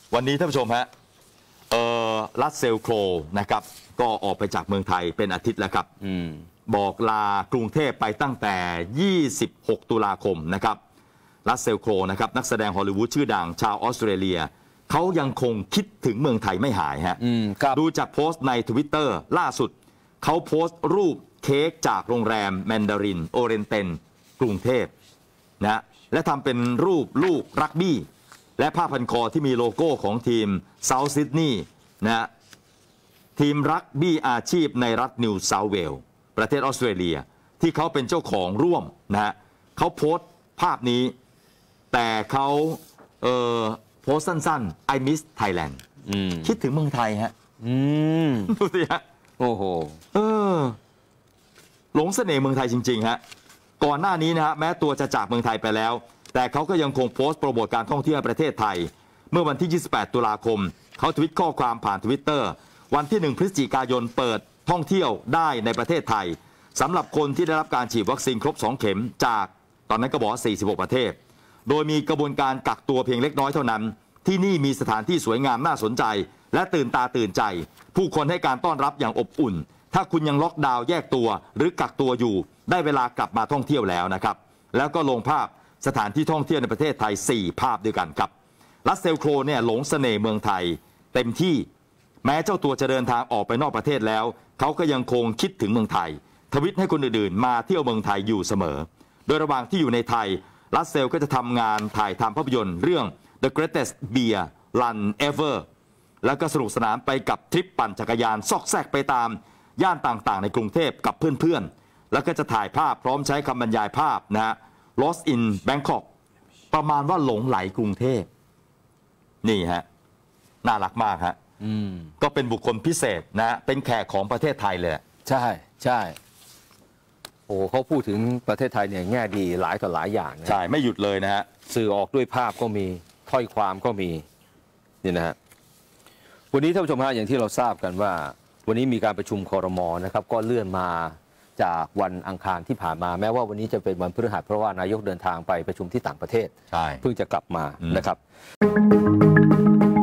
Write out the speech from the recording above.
วันนี้ท่านผู้ชมฮะรัสเซลโครนะครับก็ออกไปจากเมืองไทยเป็นอาทิตย์แล้วครับบอกลากรุงเทพไปตั้งแต่ 26 ตุลาคมนะครับรัสเซลโครนะครับนักแสดงฮอลลีวูดชื่อดังชาวออสเตรเลียเขายังคงคิดถึงเมืองไทยไม่หายฮะดูจากโพสต์ใน Twitter ล่าสุดเขาโพสต์รูปเค้กจากโรงแรมแมนดารินโอเรนเตนกรุงเทพนะและทำเป็นรูปลูกรักบี้และผ้าพันคอที่มีโลโก้ของทีมเซาท์ซิดนีย์นะทีมรักบี้อาชีพในรัฐนิวเซาท์เวลส์ประเทศออสเตรเลียที่เขาเป็นเจ้าของร่วมนะฮะเขาโพสต์ภาพนี้แต่เขาโพสต์สั้นๆ I miss Thailand คิดถึงเมืองไทยฮะดูสิฮะโอ้โหหลงเสน่ห์เมืองไทยจริงๆฮะก่อนหน้านี้นะฮะแม้ตัวจะจากเมืองไทยไปแล้วแต่เขาก็ยังคงโพสต์โปรโมทการท่องเที่ยวประเทศไทยเมื่อวันที่ 28 ตุลาคมเขาทวิตข้อความผ่าน Twitter วันที่ 1 พฤศจิกายนเปิดท่องเที่ยวได้ในประเทศไทยสำหรับคนที่ได้รับการฉีดวัคซีนครบ 2 เข็มจากตอนนั้นก็บอก46 ประเทศโดยมีกระบวนการกักตัวเพียงเล็กน้อยเท่านั้นที่นี่มีสถานที่สวยงามน่าสนใจและตื่นตาตื่นใจผู้คนให้การต้อนรับอย่างอบอุ่นถ้าคุณยังล็อกดาวน์แยกตัวหรือกักตัวอยู่ได้เวลากลับมาท่องเที่ยวแล้วนะครับแล้วก็ลงภาพสถานที่ท่องเที่ยวในประเทศไทย4ภาพด้วยกันครับรัสเซลโครเนี่ยหลงเสน่ห์เมืองไทยเต็มที่แม้เจ้าตัวจะเดินทางออกไปนอกประเทศแล้วเขาก็ยังคงคิดถึงเมืองไทยทวิตให้คนอื่นๆมาเที่ยวเมืองไทยอยู่เสมอโดยระหว่างที่อยู่ในไทยรัสเซลก็จะทำงานถ่ายทำภาพยนตร์เรื่อง The Greatest Beer Run Ever แล้วก็สนุกสนานไปกับทริปปั่นจักรยานซอกแซกไปตามย่านต่างๆในกรุงเทพกับเพื่อนๆแล้วก็จะถ่ายภาพพร้อมใช้คำบรรยายภาพนะฮะ Lost in Bangkok ประมาณว่าหลงไหลกรุงเทพนี่ฮะน่ารักมากฮะก็เป็นบุคคลพิเศษนะเป็นแขกของประเทศไทยเลยใช่ใช่โอ้เขาพูดถึงประเทศไทยเนี่ยแง่ดีหลายต่อหลายอย่างนะใช่ไม่หยุดเลยนะฮะสื่อออกด้วยภาพก็มีถ้อยความก็มีนี่นะฮะวันนี้ท่านผู้ชมฮะอย่างที่เราทราบกันว่าวันนี้มีการประชุมครม.นะครับก็เลื่อนมาจากวันอังคารที่ผ่านมาแม้ว่าวันนี้จะเป็นวันพฤหัสเพราะว่านายกเดินทางไปประชุมที่ต่างประเทศเพิ่งจะกลับมานะครับ